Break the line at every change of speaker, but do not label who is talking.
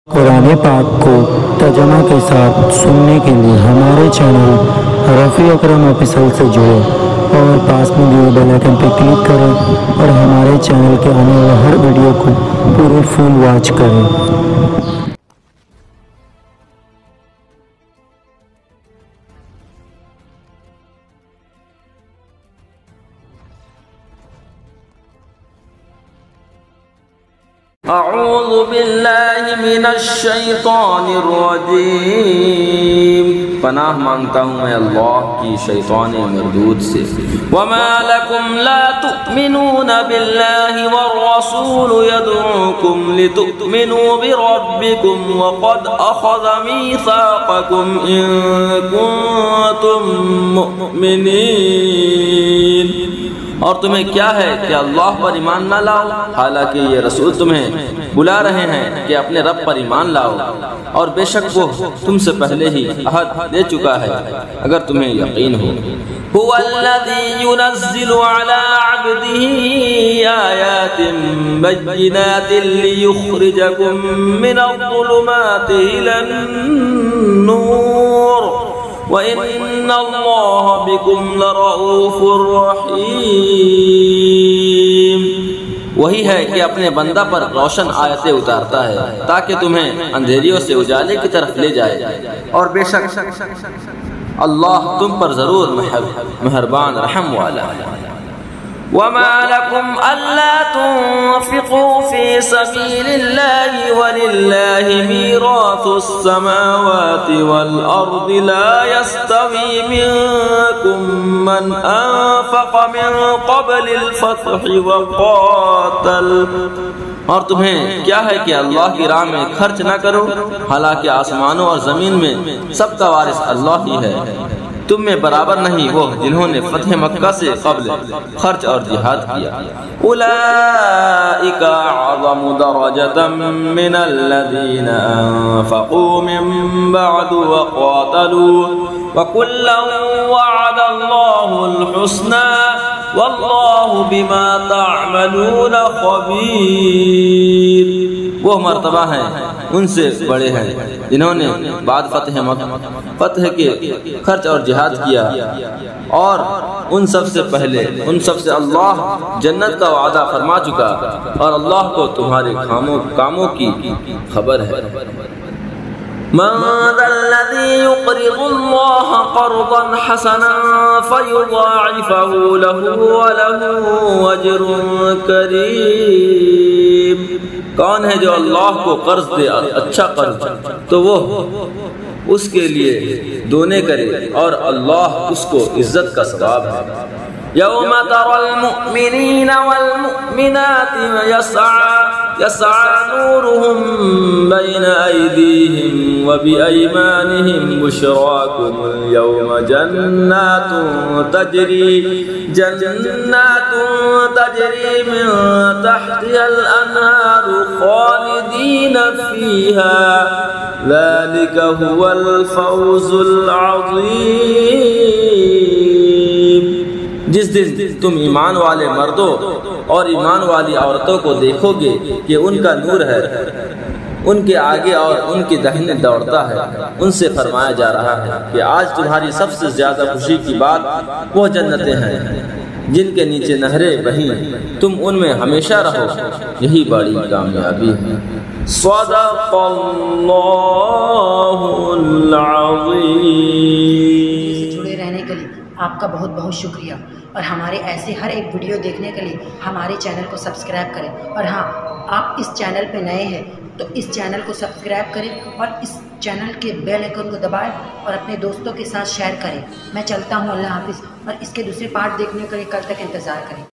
قرآن پاک کو ترجمہ کے ساتھ سننے کے لیے ہمارے چینل رفیع اکرم آفیشل سے جڑیں اور پاس میں دیے بیل آئیکن پہ کلک کریں اور ہمارے چینل کے آنے والے ہر ویڈیو کو پورے فل واچ کریں۔
اعوذ باللہ من الشیطان الرجیم، پناہ مانگتا ہوں میں اللہ کی شیطان مردود سے۔ وما لکم لا تؤمنون باللہ والرسول يدعوكم لتؤمنوا بربكم وقد اخذ میثاقکم ان کنتم مؤمنین۔ اور تمہیں کیا ہے کہ اللہ پر ایمان نہ لاؤ، حالانکہ یہ رسول تمہیں بلا رہے ہیں کہ اپنے رب پر ایمان لاؤ، اور بے شک وہ تم سے پہلے ہی عہد دے چکا ہے اگر تمہیں یقین ہو۔ هو الذي ينزل على عبده آيات بينات ليخرجكم من الظلمات إلى النور وَإِنَّ اللَّهَ بِكُمْ لَرَؤُوفٌ رَحِيمٌ۔ وہی ہے کہ اپنے بندہ پر روشن آیتیں اتارتا ہے تاکہ تمہیں اندھیریوں سے اجالے کی طرف لے جائے، اور بے شک اللہ تم پر ضرور مہربان رحم والا ہے۔ وما لكم ألا تنفقوا في سبيل الله ولله ميراث السماوات والأرض لا يستوي منكم من أنفق من قبل الفتح وقاتل۔ اور تمہیں کیا ہے کہ اللہ کی راہ میں خرچ نہ کرو، حالانکہ آسمانوں اور زمین میں سب کا وارث اللہ ہی ہے۔ تم میں برابر نہیں وہ جنہوں نے فتح مکہ سے قبل خرچ اور جہاد کیا۔ اولئک اعظم درجة من الذین انفقوا من بعد وقاتلوا وکلا وعد اللہ الحسنى واللہ بما تعملون خبیر۔ وہ مرتبہ ہیں ان سے بڑے ہیں جنہوں نے بعد فتح کے خرچ اور جہاد کیا، اور ان سب سے پہلے ان سب سے اللہ جنت کا وعدہ فرما چکا، اور اللہ کو تمہارے کاموں کی خبر ہے۔ من ذا الذي يقرض الله قرضا حسنا فيضاعفه له وله أجر كريم۔ کون ہے جو اللہ کو قرض دے اچھا قرض تو وہ اس کے لیے دونے کرے، اور اللہ اس کو عزت کا ثواب ہے۔ یوم تری المؤمنین والمؤمنات یسعى نورهم بین ایدیہم وبأیمانہم بشراکم اليوم جنات تجری من تحتها الانہار خالدین فیہا ذلك هو الفوز العظیم۔ جس دن تم ایمان والے مردوں اور ایمان والی عورتوں کو دیکھو گے کہ ان کا نور ہے، ان کے آگے اور ان کے داہنے دوڑتا ہے، ان سے فرمایا جا رہا ہے کہ آج تمہاری سب سے زیادہ خوشی کی بات وہ جنتیں ہیں جن کے نیچے نہریں بہیں، تم ان میں ہمیشہ رہو، یہی بڑی کامیابی ہے۔ صدق اللہ العظیم۔
جڑے رہنے کے لیے آپ کا بہت بہت شکریہ، اور ہمارے ایسے ہر ایک ویڈیو دیکھنے کے لیے ہمارے چینل کو سبسکرائب کریں، اور ہاں، آپ اس چینل پہ نئے ہیں تو اس چینل کو سبسکرائب کریں اور اس چینل کے بیل آئیکن کو دبائیں اور اپنے دوستوں کے ساتھ شیئر کریں۔ میں چلتا ہوں، اللہ حافظ، اور اس کے دوسرے پارٹ دیکھنے کے لیے کل تک انتظار کریں۔